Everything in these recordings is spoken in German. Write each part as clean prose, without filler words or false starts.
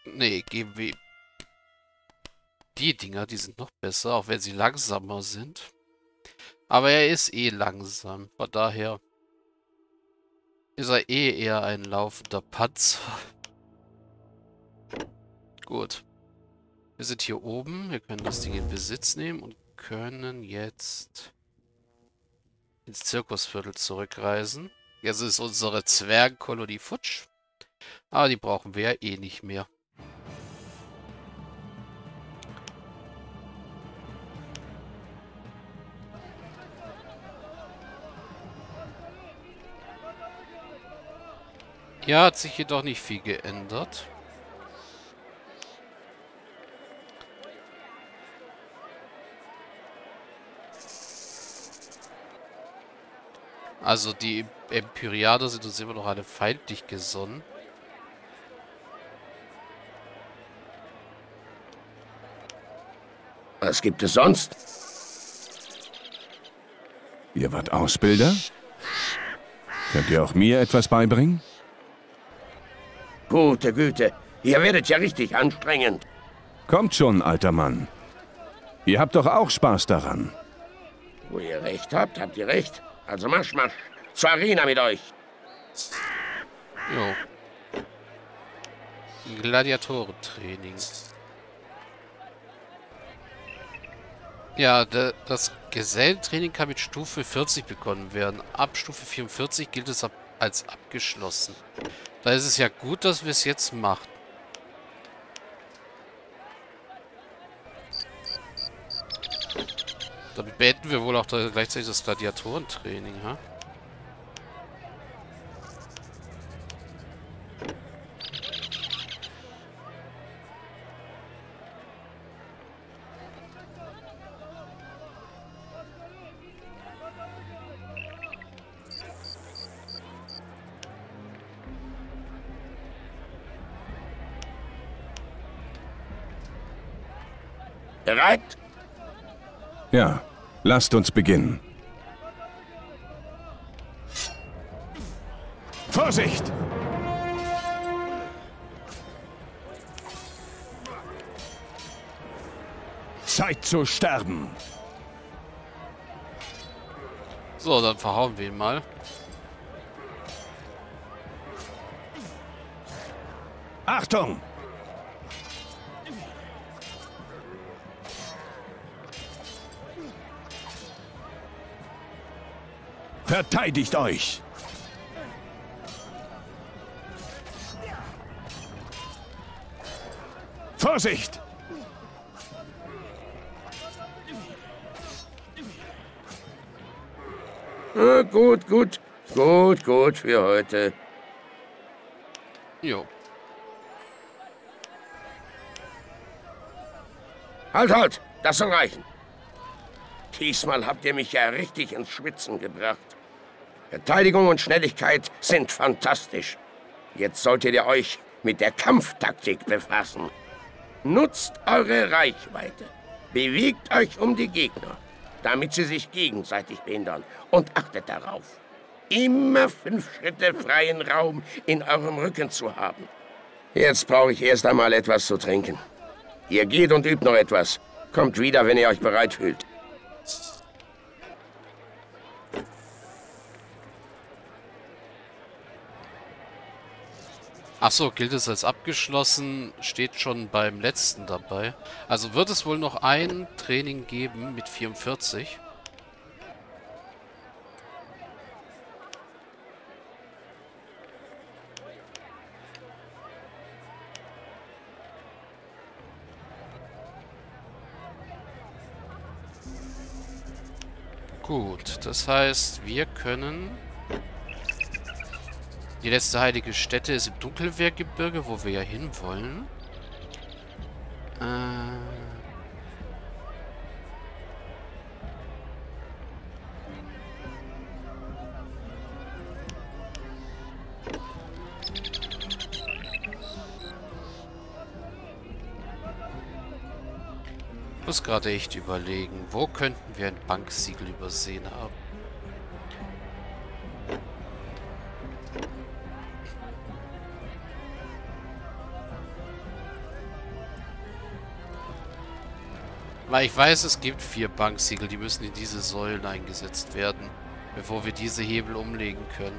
Nee, GW. Die Dinger, die sind noch besser, auch wenn sie langsamer sind. Aber er ist eh langsam. Von daher ist er eh eher ein laufender Panzer. Gut. Wir sind hier oben. Wir können das Ding in Besitz nehmen und können jetzt ins Zirkusviertel zurückreisen. Jetzt ist unsere Zwergenkolonie futsch. Aber die brauchen wir ja eh nicht mehr. Hier hat sich jedoch nicht viel geändert. Also die Empyreaner sind uns immer noch alle feindlich gesonnen. Was gibt es sonst? Ihr wart Ausbilder? Könnt ihr auch mir etwas beibringen? Gute Güte, ihr werdet ja richtig anstrengend. Kommt schon, alter Mann. Ihr habt doch auch Spaß daran. Wo ihr recht habt, habt ihr recht. Also Marsch, Marsch. Zur Arena mit euch. Jo. Gladiatorentraining. Ja, das Gesellentraining kann mit Stufe 40 begonnen werden. Ab Stufe 44 gilt es als abgeschlossen. Da ist es ja gut, dass wir es jetzt machen. Damit beenden wir wohl auch gleichzeitig das Gladiatorentraining, ha? Bereit? Ja, lasst uns beginnen. Vorsicht! Zeit zu sterben. So, dann verhauen wir ihn mal. Achtung! Verteidigt euch! Vorsicht! Gut, gut. Gut, gut für heute. Jo. Halt, halt. Das soll reichen. Diesmal habt ihr mich ja richtig ins Schwitzen gebracht. Verteidigung und Schnelligkeit sind fantastisch. Jetzt solltet ihr euch mit der Kampftaktik befassen. Nutzt eure Reichweite. Bewegt euch um die Gegner, damit sie sich gegenseitig behindern. Und achtet darauf, immer 5 Schritte freien Raum in eurem Rücken zu haben. Jetzt brauche ich erst einmal etwas zu trinken. Ihr geht und übt noch etwas. Kommt wieder, wenn ihr euch bereit fühlt. Achso, gilt es als abgeschlossen, steht schon beim letzten dabei. Also wird es wohl noch ein Training geben mit 44. Gut, das heißt, wir können... Die letzte heilige Stätte ist im Dunkelwerkgebirge, wo wir ja hinwollen. Muss gerade echt überlegen, wo könnten wir ein Banksiegel übersehen haben? Weil ich weiß, es gibt 4 Banksiegel, die müssen in diese Säulen eingesetzt werden, bevor wir diese Hebel umlegen können.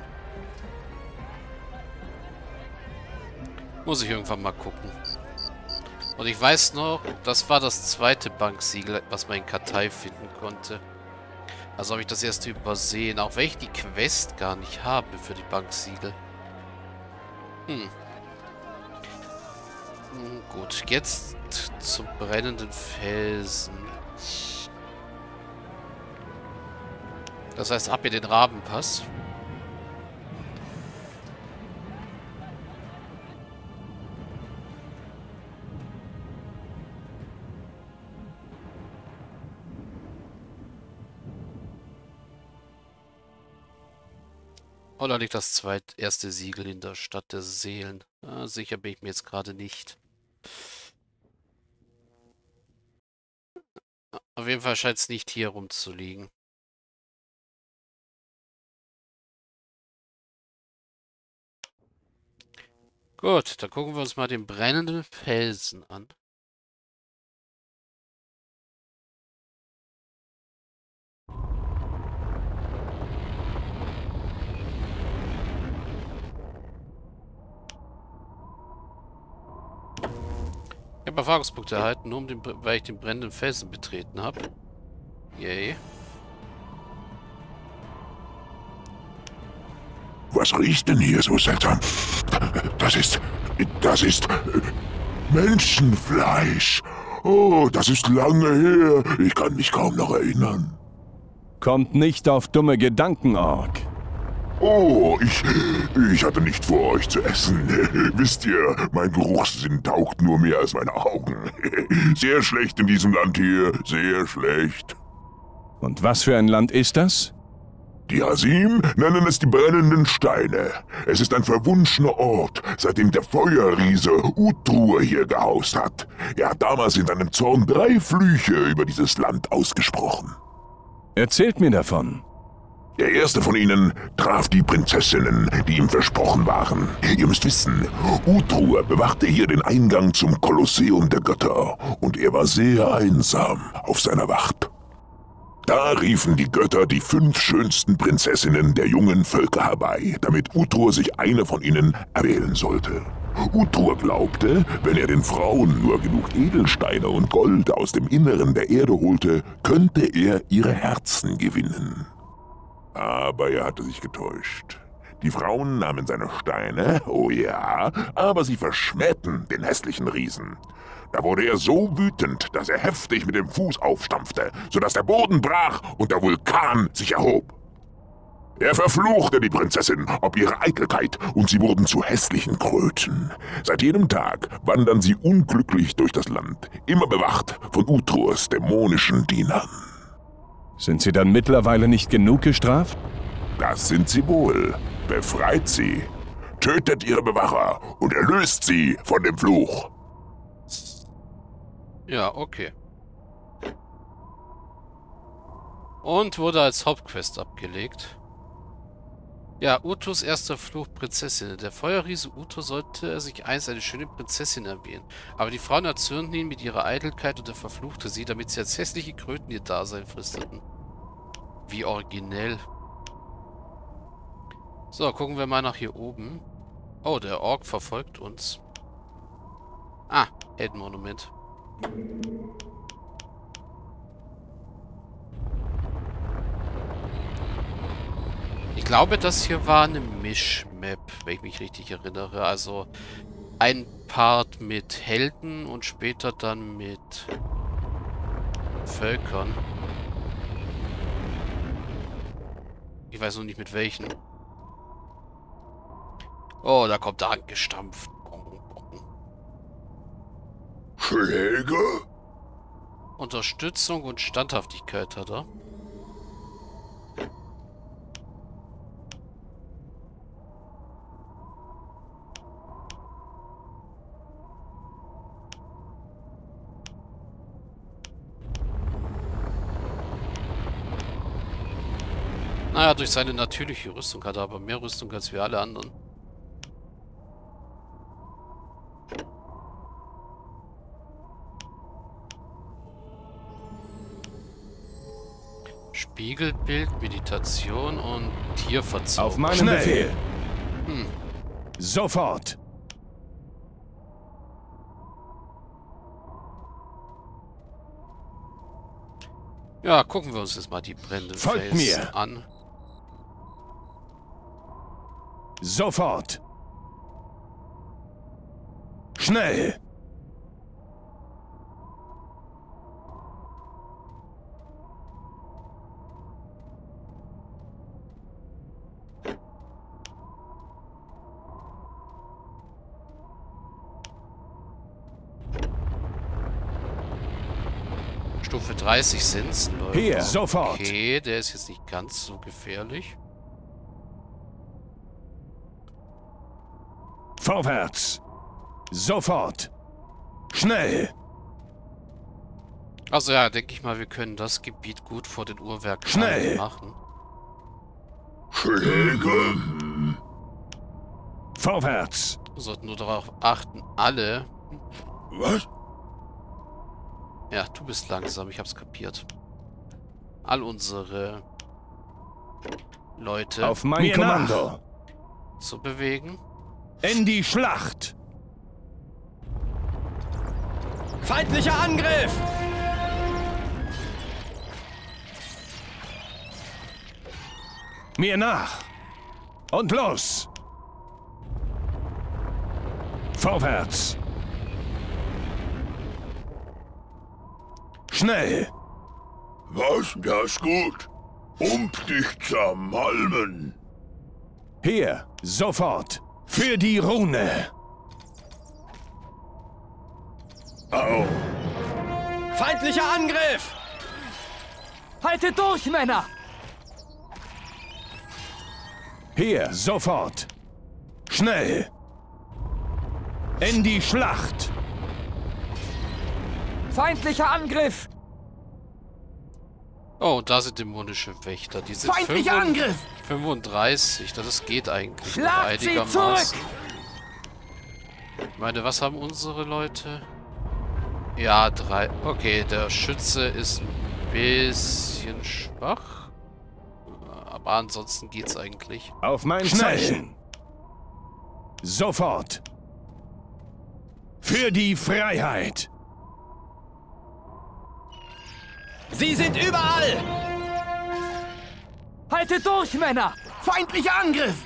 Muss ich irgendwann mal gucken. Und ich weiß noch, das war das zweite Banksiegel, was man in Kartei finden konnte. Also habe ich das erste übersehen, auch wenn ich die Quest gar nicht habe für die Banksiegel. Gut, jetzt zum brennenden Felsen. Das heißt, ab in den Rabenpass. Oder liegt das erste Siegel in der Stadt der Seelen? Ah, sicher bin ich mir jetzt gerade nicht. Auf jeden Fall scheint es nicht hier rumzuliegen. Gut, dann gucken wir uns mal den brennenden Felsen an. Ich habe Erfahrungspunkte erhalten, nur weil ich den brennenden Felsen betreten habe. Yay. Was riecht denn hier so seltsam? Das ist Menschenfleisch. Oh, das ist lange her. Ich kann mich kaum noch erinnern. Kommt nicht auf dumme Gedanken, Ork. Oh, ich hatte nicht vor, euch zu essen. Wisst ihr, mein Geruchssinn taugt nur mehr als meine Augen. Sehr schlecht in diesem Land hier, sehr schlecht. Und was für ein Land ist das? Die Hasim nennen es die brennenden Steine. Es ist ein verwunschener Ort, seitdem der Feuerriese Utrur hier gehaust hat. Er hat damals in seinem Zorn 3 Flüche über dieses Land ausgesprochen. Erzählt mir davon. Der erste von ihnen traf die Prinzessinnen, die ihm versprochen waren. Ihr müsst wissen, Utrur bewachte hier den Eingang zum Kolosseum der Götter und er war sehr einsam auf seiner Wacht. Da riefen die Götter die 5 schönsten Prinzessinnen der jungen Völker herbei, damit Utrur sich eine von ihnen erwählen sollte. Utrur glaubte, wenn er den Frauen nur genug Edelsteine und Gold aus dem Inneren der Erde holte, könnte er ihre Herzen gewinnen. Aber er hatte sich getäuscht. Die Frauen nahmen seine Steine, oh ja, aber sie verschmähten den hässlichen Riesen. Da wurde er so wütend, dass er heftig mit dem Fuß aufstampfte, sodass der Boden brach und der Vulkan sich erhob. Er verfluchte die Prinzessin ob ihre Eitelkeit und sie wurden zu hässlichen Kröten. Seit jenem Tag wandern sie unglücklich durch das Land, immer bewacht von Utrurs dämonischen Dienern. Sind sie dann mittlerweile nicht genug gestraft? Das sind sie wohl. Befreit sie, tötet ihre Bewacher und erlöst sie von dem Fluch. Ja, okay. Und wurde als Hauptquest abgelegt. Ja, Utus erster Fluch Prinzessin. Der Feuerriese Utur sollte sich einst eine schöne Prinzessin erwähnen. Aber die Frauen erzürnten ihn mit ihrer Eitelkeit und er verfluchte sie, damit sie als hässliche Kröten ihr Dasein fristeten. Wie originell. So, gucken wir mal nach hier oben. Oh, der Ork verfolgt uns. Ah, Heldenmonument. Ich glaube, das hier war eine Mischmap, wenn ich mich richtig erinnere. Also ein Part mit Helden und später dann mit Völkern. Ich weiß noch nicht mit welchen. Oh, da kommt er angestampft. Schläge? Unterstützung und Standhaftigkeit hat er. Naja, durch seine natürliche Rüstung hat er aber mehr Rüstung als wir alle anderen. Spiegelbild, Meditation und Tierverzauberung. Auf meinen Befehl. Sofort. Ja, gucken wir uns jetzt mal die brennenden Folgt Felsen mir. an. Sofort. Schnell. Stufe 30 Sensenläufer. Hier, sofort. Okay, der ist jetzt nicht ganz so gefährlich. Vorwärts. Sofort. Schnell. Also ja, denke ich mal, wir können das Gebiet gut vor den Uhrwerken Schnell. machen. Schläge. Vorwärts. Wir sollten nur darauf achten, alle... Was? Ja, du bist langsam, ich hab's kapiert. All unsere Leute Auf mein Kommando. zu bewegen. In die Schlacht. Feindlicher Angriff! Mir nach. Und los. Vorwärts. Schnell. Was? Das gut. Dich zermalmen. Hier, sofort. Für die Rune. Au. Feindlicher Angriff! Haltet durch, Männer! Hier, sofort. Schnell. In die Schlacht. Feindlicher Angriff! Oh, und da sind dämonische Wächter. Die sind Feindlicher Angriff! 35. Das geht eigentlich noch Schlagt sie einigermaßen. zurück! Ich meine, was haben unsere Leute? Ja, 3. Okay, der Schütze ist ein bisschen schwach. Aber ansonsten geht's eigentlich. Auf mein Zeichen. Sofort. Für die Freiheit. Sie sind überall! Haltet durch, Männer! Feindlicher Angriff!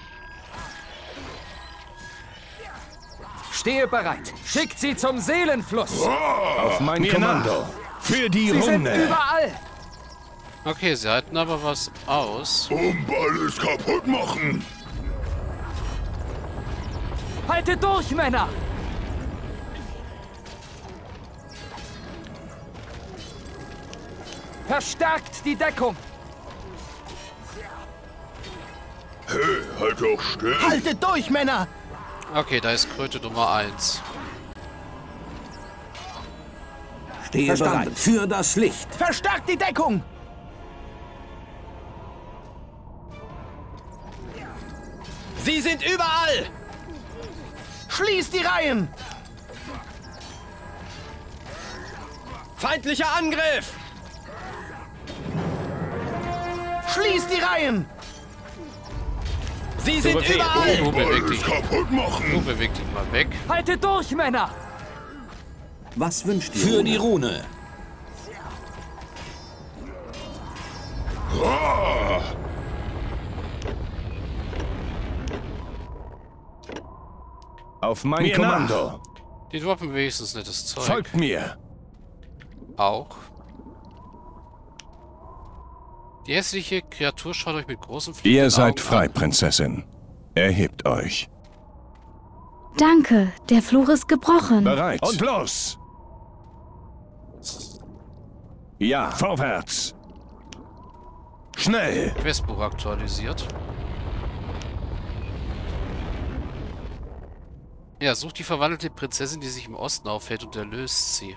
Stehe bereit! Schickt sie zum Seelenfluss! Auf mein Kommando. Für die Sie sind Rune. überall! Okay, sie halten aber was aus. Alles kaputt machen. Haltet durch, Männer! Verstärkt die Deckung! Hey, halt doch still. Haltet durch, Männer! Okay, da ist Kröte Nummer 1. Stehe bereit für das Licht. Verstärkt die Deckung! Sie sind überall! Schließt die Reihen! Feindlicher Angriff! Schließt die Reihen! Sie sind überall! Du beweg Alles dich. kaputt Du machen. beweg dich mal weg. Haltet durch, Männer! Was wünscht ihr? Für die Rune. Auf mein Kommando. Die droppen wenigstens nettes Zeug. Folgt mir. Auch. Die hässliche Kreatur schaut euch mit großen fliegenden Ihr seid Augen frei, an. Prinzessin. Erhebt euch. Danke, der Fluch ist gebrochen. Bereit. Und los. Ja, vorwärts. Schnell. Questbuch aktualisiert. Ja, sucht die verwandelte Prinzessin, die sich im Osten aufhält, und erlöst sie.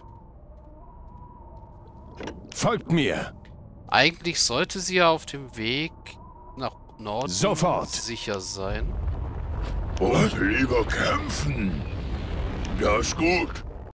Folgt mir. Eigentlich sollte sie ja auf dem Weg nach Norden Sofort. sicher sein. Und lieber kämpfen. Das gut.